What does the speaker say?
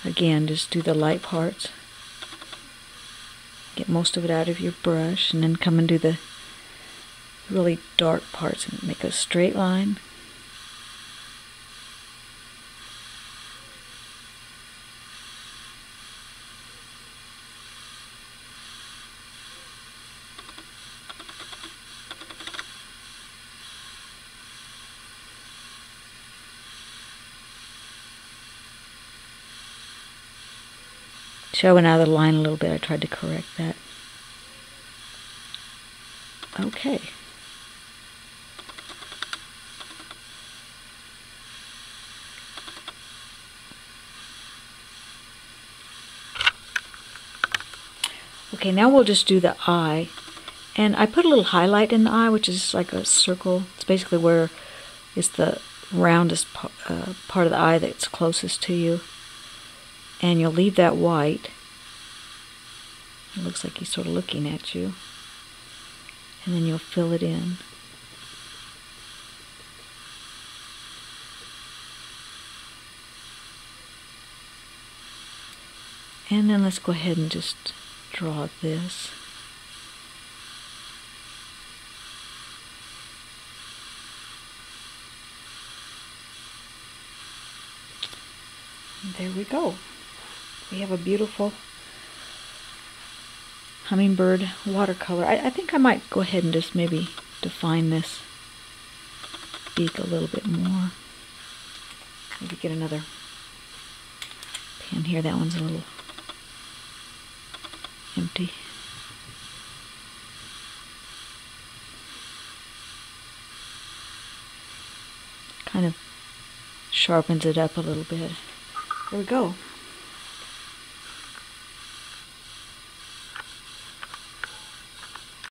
Again, just do the light parts. Get most of it out of your brush, and then come and do the really dark parts and make a straight line. Showing out of the line a little bit, I tried to correct that. Okay. Okay, now we'll just do the eye. And I put a little highlight in the eye, which is like a circle. It's basically where it's the roundest part of the eye that's closest to you. And you'll leave that white. It looks like he's sort of looking at you. And then you'll fill it in. And then let's go ahead and just draw this. And there we go. We have a beautiful hummingbird watercolor. I think I might go ahead and just maybe define this beak a little bit more. Maybe get another pen here. That one's a little empty. Kind of sharpens it up a little bit. There we go.